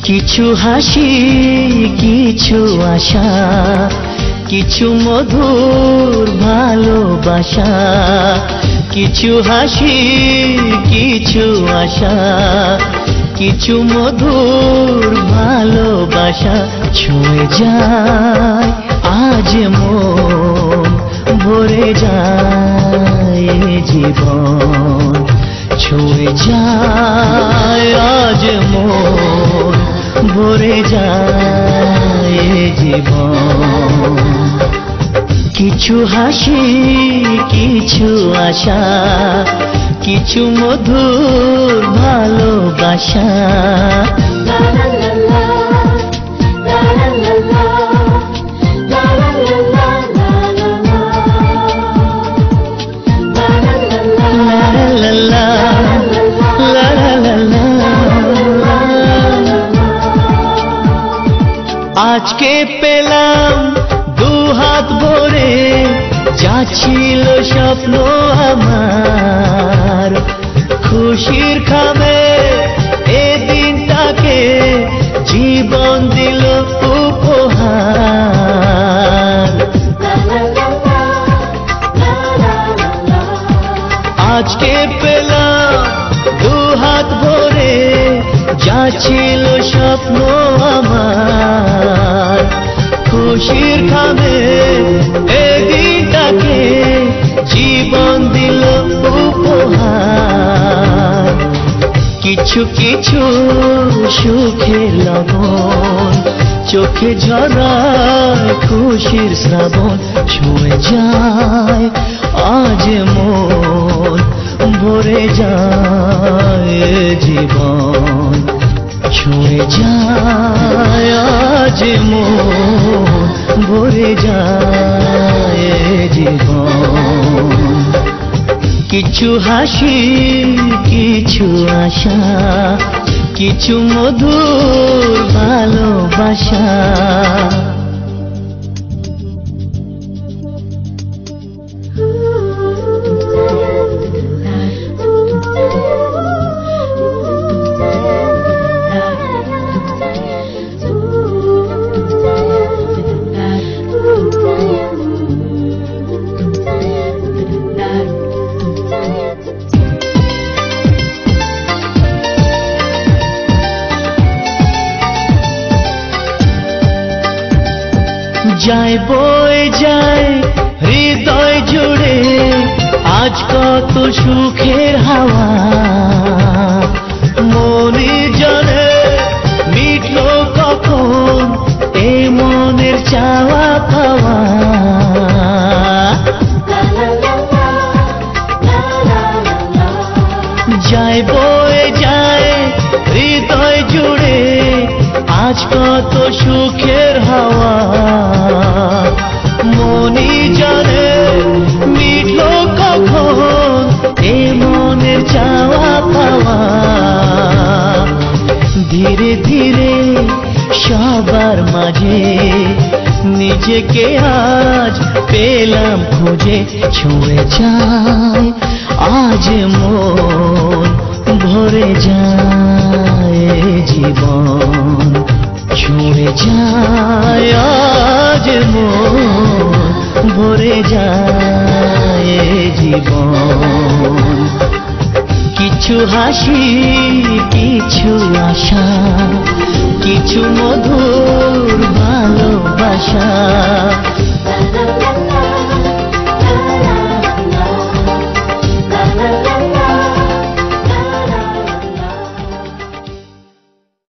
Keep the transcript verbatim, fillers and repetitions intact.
কিছু হাসি কিছু আশা কিছু মধুর ভালোবাসা কিছু হাসি কিছু আশা কিছু মধুর ভালোবাসা ছুঁয়ে যায় আজ মন ভরে যায় জীবন ছুঁয়ে যায় আজ মন ভরে যায় জীবন কিছু হাসি কিছু আশা কিছু মধুর ভালোবাসা আজকে পেলাম দু হাত ভরে যা ছিল স্বপ্ন আমার খুশির খামে এ দিনটাকে জীবন দিল উপহার আজকে পেলাম দু হাত ভরে যা ছিল স্বপ্ন আমার খুশির খামে এ দিনটাকে জীবন দিল উপহার কিছু কিছু সুখের লবণ চোখে ঝরায় খুশির শ্রাবণ ছুঁয়ে যায় আজ মন ভরে যায় জীবন ছুঁয়ে যায় আজ মন ভরে যায় জীবন কিছু হাসি কিছু আশা কিছু মধুর ভালোবাসা যায় বয়ে যায় হৃদয় জুড়ে আজ কত সুখের হাওয়া মনে জানে মিটলো কখন এ মনের চাওয়া পাওয়া যায় বয়ে যায় হৃদয় জুড়ে আজ কত সুখের হাওয়া মনি জানে মিটলো কখন এ মনের চাওয়া পাওয়া ধীরে ধীরে সবার মাঝে নিজেকে আজ পেলাম খুঁজে ছুঁয়ে যায় আজ মন ভরে যায় জীবন ছুঁয়ে যায় আজ মন ভরে যায় জীবন কিছু হাসি কিছু আশা কিছু মধুর